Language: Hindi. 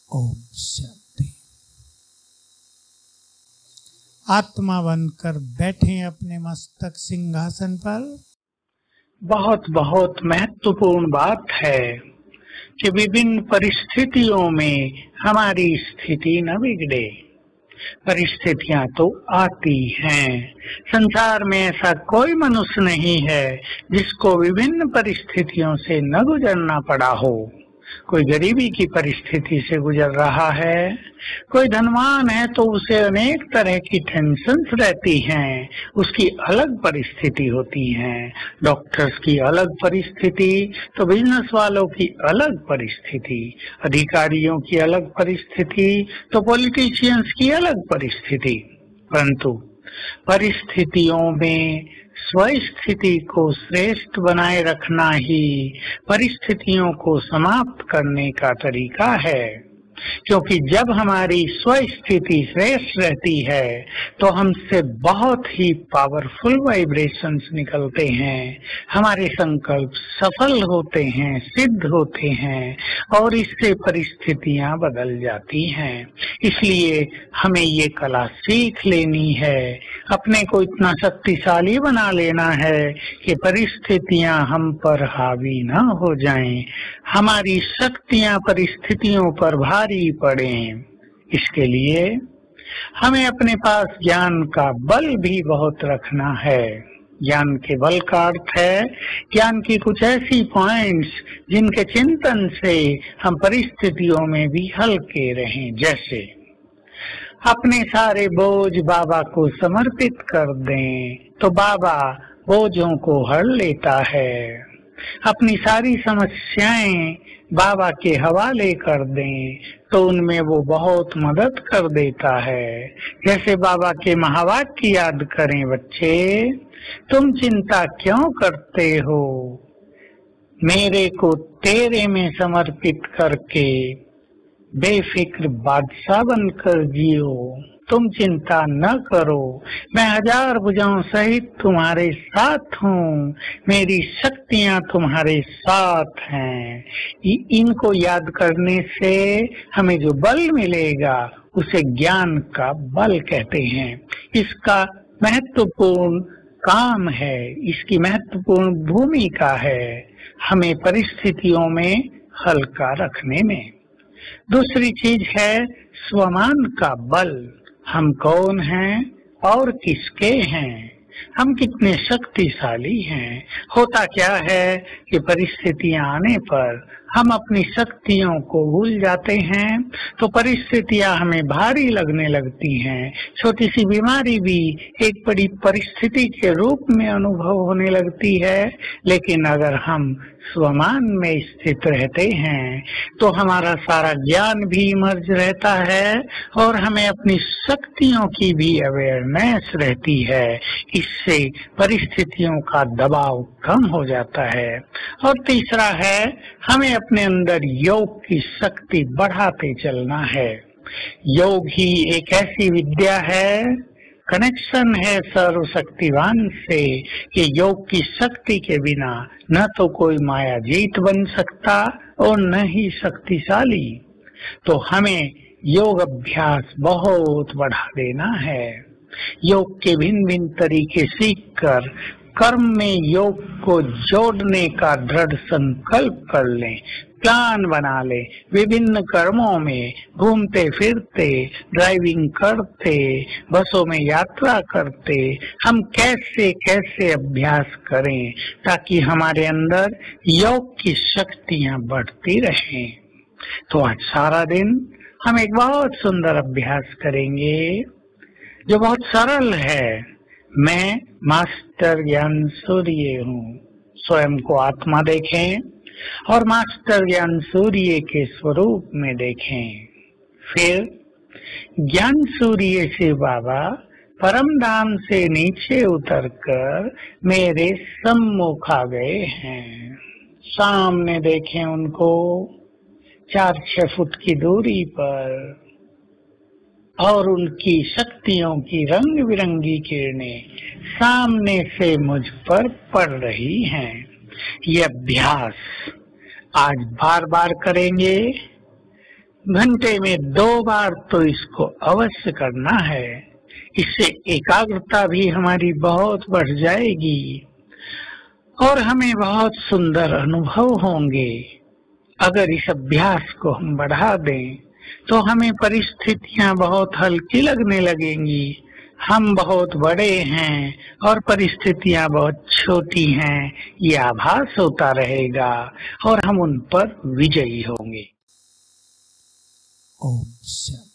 ओम शांति। आत्मा बनकर बैठे अपने मस्तक सिंहासन पर। बहुत बहुत महत्वपूर्ण बात है कि विभिन्न परिस्थितियों में हमारी स्थिति न बिगड़े। परिस्थितियां तो आती हैं। संसार में ऐसा कोई मनुष्य नहीं है जिसको विभिन्न परिस्थितियों से न गुजरना पड़ा हो। कोई गरीबी की परिस्थिति से गुजर रहा है, कोई धनवान है तो उसे अनेक तरह की टेंशन्स रहती हैं, उसकी अलग परिस्थिति होती है। डॉक्टर्स की अलग परिस्थिति तो बिजनेस वालों की अलग परिस्थिति, अधिकारियों की अलग परिस्थिति तो पॉलिटिशियंस की अलग परिस्थिति। परंतु परिस्थितियों में स्वस्थिति को श्रेष्ठ बनाए रखना ही परिस्थितियों को समाप्त करने का तरीका है। क्योंकि जब हमारी स्वस्थिति श्रेष्ठ रहती है तो हमसे बहुत ही पावरफुल वाइब्रेशंस निकलते हैं, हमारे संकल्प सफल होते हैं, सिद्ध होते हैं और इससे परिस्थितियां बदल जाती हैं। इसलिए हमें ये कला सीख लेनी है, अपने को इतना शक्तिशाली बना लेना है कि परिस्थितियां हम पर हावी न हो जाएं, हमारी शक्तियां परिस्थितियों पर भारी पड़ें। इसके लिए हमें अपने पास ज्ञान का बल भी बहुत रखना है। ज्ञान के बल का अर्थ है ज्ञान की कुछ ऐसी पॉइंट्स जिनके चिंतन से हम परिस्थितियों में भी हल्के रहें। जैसे अपने सारे बोझ बाबा को समर्पित कर दें तो बाबा बोझों को हर लेता है। अपनी सारी समस्याएं बाबा के हवाले कर दें तो उनमें वो बहुत मदद कर देता है। जैसे बाबा के महावाक्य याद करें, बच्चे तुम चिंता क्यों करते हो, मेरे को तेरे में समर्पित करके बेफिक्र बादशाह बनकर जियो। तुम चिंता न करो, मैं 1000 भुजाओं सहित तुम्हारे साथ हूँ, मेरी शक्तियाँ तुम्हारे साथ हैं। इनको याद करने से हमें जो बल मिलेगा उसे ज्ञान का बल कहते हैं। इसका महत्वपूर्ण काम है, इसकी महत्वपूर्ण भूमिका है हमें परिस्थितियों में हल्का रखने में। दूसरी चीज है स्वमान का बल। हम कौन हैं और किसके हैं, हम कितने शक्तिशाली हैं। होता क्या है कि परिस्थितियां आने पर हम अपनी शक्तियों को भूल जाते हैं तो परिस्थितियां हमें भारी लगने लगती हैं। छोटी सी बीमारी भी एक बड़ी परिस्थिति के रूप में अनुभव होने लगती है। लेकिन अगर हम स्वमान में स्थित रहते हैं तो हमारा सारा ज्ञान भी इमर्ज रहता है और हमें अपनी शक्तियों की भी अवेयरनेस रहती है। इससे परिस्थितियों का दबाव कम हो जाता है। और तीसरा है हमें अपने अंदर योग की शक्ति बढ़ाते चलना है। योग ही एक ऐसी विद्या है, कनेक्शन है सर्वशक्तिवान से कि योग की शक्ति के बिना न तो कोई माया जीत बन सकता और न ही शक्तिशाली। तो हमें योग अभ्यास बहुत बढ़ा देना है। योग के भिन्न भिन्न तरीके सीखकर कर्म में योग को जोड़ने का दृढ़ संकल्प कर लें, प्लान बना ले। विभिन्न कर्मों में घूमते फिरते, ड्राइविंग करते, बसों में यात्रा करते हम कैसे कैसे अभ्यास करें ताकि हमारे अंदर योग की शक्तियां बढ़ती रहें। तो आज सारा दिन हम एक बहुत सुंदर अभ्यास करेंगे जो बहुत सरल है। मैं मास्टर ज्ञान सूर्य हूँ। स्वयं को आत्मा देखें और मास्टर ज्ञान सूर्य के स्वरूप में देखें। फिर ज्ञान सूर्य से बाबा परम धाम से नीचे उतरकर मेरे सम्मुख आ गए हैं। सामने देखें उनको 4-6 फुट की दूरी पर और उनकी शक्तियों की रंग बिरंगी किरणें सामने से मुझ पर पड़ रही हैं। ये अभ्यास आज बार बार करेंगे घंटे में 2 बार तो इसको अवश्य करना है। इससे एकाग्रता भी हमारी बहुत बढ़ जाएगी और हमें बहुत सुंदर अनुभव होंगे। अगर इस अभ्यास को हम बढ़ा दें तो हमें परिस्थितियां बहुत हल्की लगने लगेंगी। हम बहुत बड़े हैं और परिस्थितियां बहुत छोटी हैं, ये आभास होता रहेगा और हम उन पर विजयी होंगे। ओम शांति।